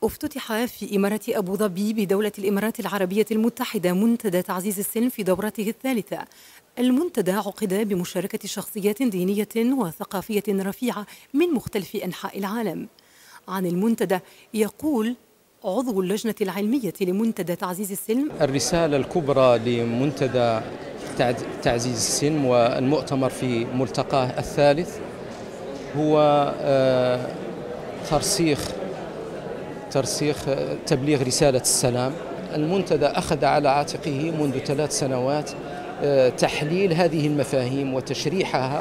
افتتح في إمارة أبو ظبي بدولة الإمارات العربية المتحدة منتدى تعزيز السلم في دورته الثالثة. المنتدى عقد بمشاركة شخصيات دينية وثقافية رفيعة من مختلف أنحاء العالم. عن المنتدى يقول عضو اللجنة العلمية لمنتدى تعزيز السلم: الرسالة الكبرى لمنتدى تعزيز السلم والمؤتمر في ملتقاه الثالث هو ترسيخ تبليغ رسالة السلام. المنتدى أخذ على عاتقه منذ 3 سنوات تحليل هذه المفاهيم وتشريحها،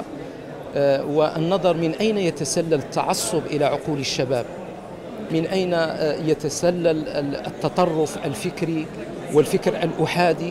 والنظر من أين يتسلل التعصب إلى عقول الشباب، من أين يتسلل التطرف الفكري والفكر الأحادي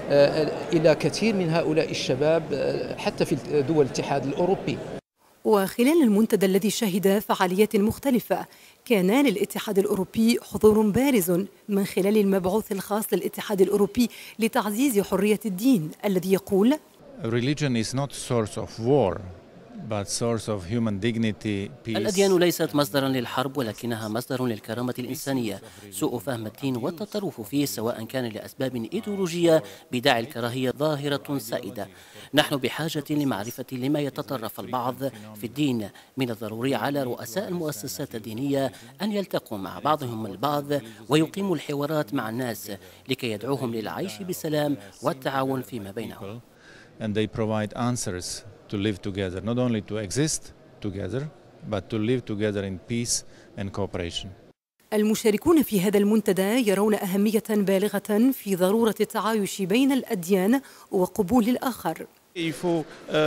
إلى كثير من هؤلاء الشباب حتى في دول الاتحاد الأوروبي. وخلال المنتدى الذي شهد فعاليات مختلفة، كان للاتحاد الأوروبي حضور بارز من خلال المبعوث الخاص للاتحاد الأوروبي لتعزيز حرية الدين، الذي يقول: Religion is not source of war, but source of human dignity, peace. الأديان ليست مصدرا للحرب، ولكنها مصدر للكرامة الإنسانية. سوء فهم الدين والتطرف فيه سواء كان لأسباب إيديولوجية بداعي الكراهية ظاهرة سائدة. نحن بحاجة لمعرفة لما يتطرف البعض في الدين. من الضروري على رؤساء المؤسسات الدينية أن يلتقوا مع بعضهم البعض ويقيموا الحوارات مع الناس لكي يدعوهم للعيش بسلام والتعاون فيما بينهم. And they provide answers to live together, not only to exist together, but to live together in peace and cooperation. المشاركون في هذا المنتدى يرون أهمية بالغة في ضرورة التعايش بين الأديان وقبول الآخر. Il faut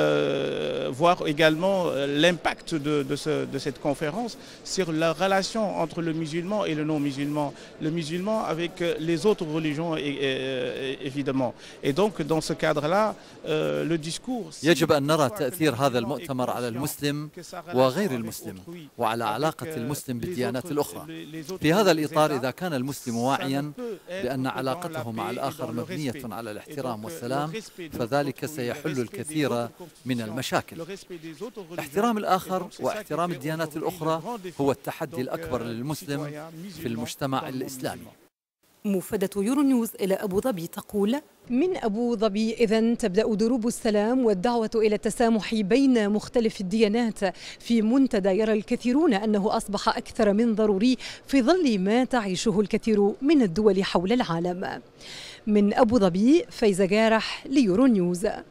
voir également l'impact de cette conférence sur la relation entre le musulman et le non-musulman, le musulman avec les autres religions évidemment. Et donc dans ce cadre-là, le discours. يجب أن نرى تأثير هذا المؤتمر على المسلم وغير المسلم وعلى علاقة المسلم بالديانات الأخرى. في هذا الإطار، إذا كان المسلم واعيا بأن علاقته مع الآخر مبنية على الاحترام والسلام، فذلك سيحل الكثير من المشاكل. احترام الآخر واحترام الديانات الأخرى هو التحدي الأكبر للمسلم في المجتمع الإسلامي. مفادة يورونيوز إلى أبو ظبي تقول: من أبو ظبي إذن تبدأ دروب السلام والدعوة إلى التسامح بين مختلف الديانات في منتدى يرى الكثيرون أنه أصبح أكثر من ضروري في ظل ما تعيشه الكثير من الدول حول العالم. من أبو ظبي، فايزة جارح ليورونيوز.